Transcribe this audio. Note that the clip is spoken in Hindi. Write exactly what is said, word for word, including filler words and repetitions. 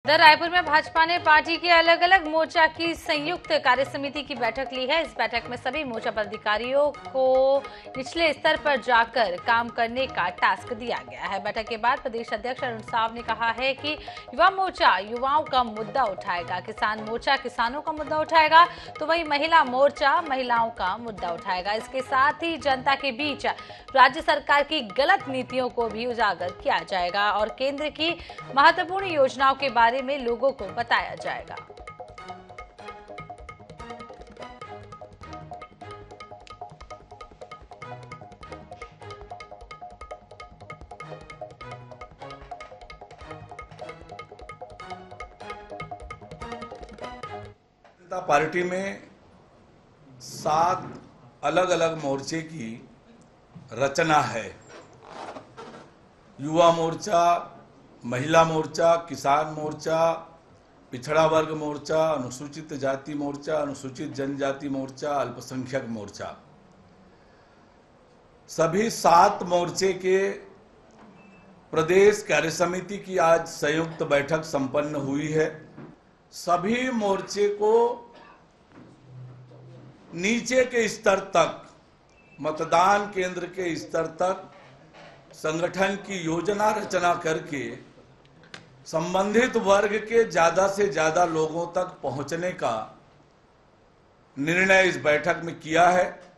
इधर रायपुर में भाजपा ने पार्टी के अलग अलग मोर्चा की संयुक्त कार्य समिति की बैठक ली है। इस बैठक में सभी मोर्चा पदाधिकारियों को निचले स्तर पर जाकर काम करने का टास्क दिया गया है। बैठक के बाद प्रदेश अध्यक्ष अरुण साव ने कहा है कि युवा मोर्चा युवाओं का मुद्दा उठाएगा, किसान मोर्चा किसानों का मुद्दा उठाएगा, तो वहीं महिला मोर्चा महिलाओं का मुद्दा उठाएगा। इसके साथ ही जनता के बीच राज्य सरकार की गलत नीतियों को भी उजागर किया जाएगा और केंद्र की महत्वपूर्ण योजनाओं के बारे में लोगों को बताया जाएगा। जनता पार्टी में सात अलग अलग मोर्चे की रचना है। युवा मोर्चा, महिला मोर्चा, किसान मोर्चा, पिछड़ा वर्ग मोर्चा, अनुसूचित जाति मोर्चा, अनुसूचित जनजाति मोर्चा, अल्पसंख्यक मोर्चा, सभी सात मोर्चे के प्रदेश कार्य समिति की आज संयुक्त बैठक संपन्न हुई है। सभी मोर्चे को नीचे के स्तर तक, मतदान केंद्र के स्तर तक संगठन की योजना रचना करके संबंधित वर्ग के ज्यादा से ज्यादा लोगों तक पहुंचने का निर्णय इस बैठक में किया है।